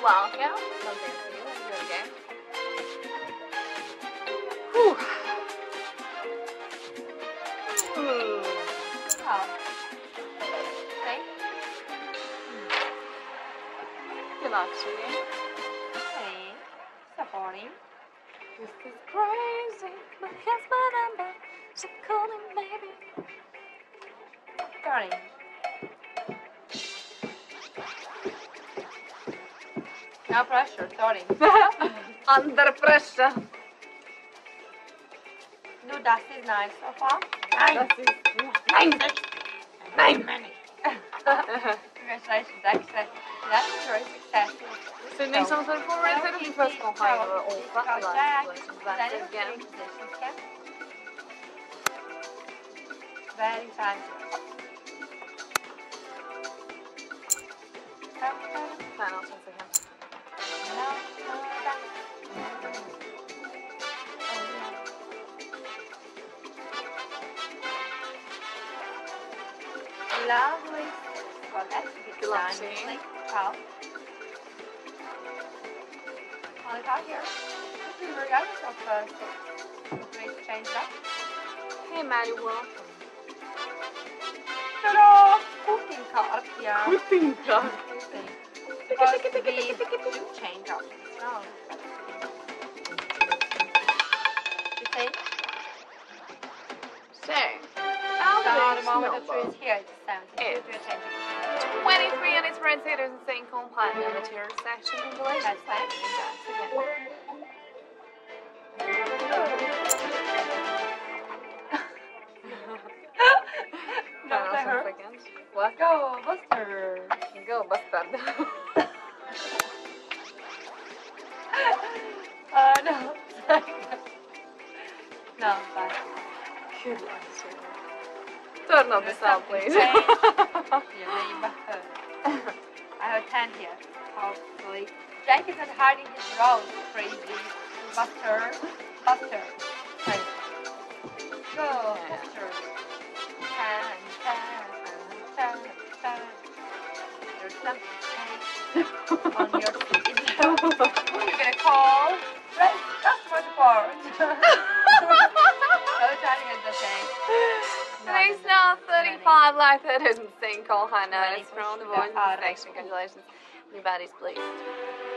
welcome. Something for you. Let's do it again. Whew. Oh. Okay. Good luck, sweetie. Hey. Supporting. This is crazy, but here's my number. So call me, baby. Starting. No pressure, sorry. Under pressure. No, that is nice so far. Nine money. Congratulations, actually. That's very successful. Så ni som tar på mig till den första gången har jag Discojack. back again. Very fancy. Nej, någonstans igen. Lovely. Well, that's Good luck, sweetie. Wow. Only got here. Regardless of great change up. Hey, Maddie, welcome. Ta-da! Cooking card, yeah. Cooking card. Supposed to be change up. No. You see? So, So the moment the tree is here, it's 72. You're changing. 23 and it's red theaters and saying complaint in the tier section. Congratulations. That's No, let her. What? Go, Buster. Go, bastard. No. No, bye. Good luck, turn off the sound, please. Yeah, I have 10 here, hopefully. Jack isn't hiding his rose, crazy. Buster. Right. Go, Buster. 10. There's something on your feet. You're gonna call customer support. No timing is okay. Today's now 35 like that isn't saying call high notice from the voice section. Congratulations. New baddies, please.